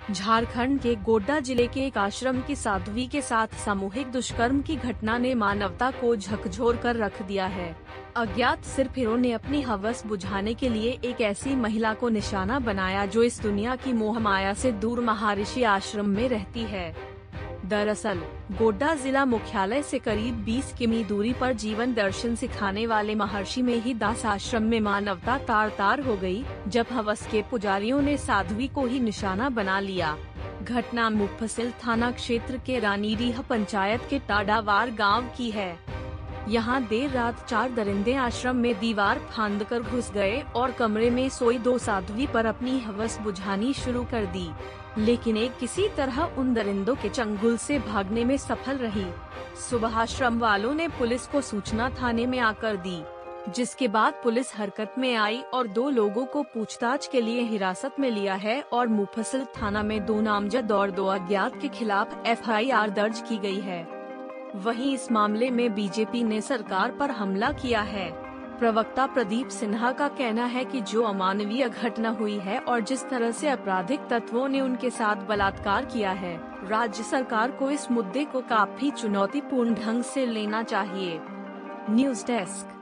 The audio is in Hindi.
झारखंड के गोड्डा जिले के एक आश्रम की साध्वी के साथ सामूहिक दुष्कर्म की घटना ने मानवता को झकझोर कर रख दिया है। अज्ञात सिरफिरों ने अपनी हवस बुझाने के लिए एक ऐसी महिला को निशाना बनाया जो इस दुनिया की मोहमाया से दूर महर्षि आश्रम में रहती है। दरअसल गोड्डा जिला मुख्यालय से करीब 20 किमी दूरी पर जीवन दर्शन सिखाने वाले महर्षि में ही दास आश्रम में मानवता तार तार हो गई, जब हवस के पुजारियों ने साध्वी को ही निशाना बना लिया। घटना मुफस्सिल थाना क्षेत्र के रानीडीह पंचायत के टाडावार गांव की है। यहां देर रात 4 दरिंदे आश्रम में दीवार फांदकर घुस गए और कमरे में सोई 2 साध्वी पर अपनी हवस बुझानी शुरू कर दी, लेकिन एक किसी तरह उन दरिंदों के चंगुल से भागने में सफल रही। सुबह आश्रम वालों ने पुलिस को सूचना थाने में आकर दी, जिसके बाद पुलिस हरकत में आई और 2 लोगों को पूछताछ के लिए हिरासत में लिया है और मुफस्सिल थाना में 2 नामजद और 2 अज्ञात के खिलाफ FIR दर्ज की गई है। वहीं इस मामले में बीजेपी ने सरकार पर हमला किया है। प्रवक्ता प्रदीप सिन्हा का कहना है कि जो अमानवीय घटना हुई है और जिस तरह से आपराधिक तत्वों ने उनके साथ बलात्कार किया है, राज्य सरकार को इस मुद्दे को काफी चुनौतीपूर्ण ढंग से लेना चाहिए। News desk.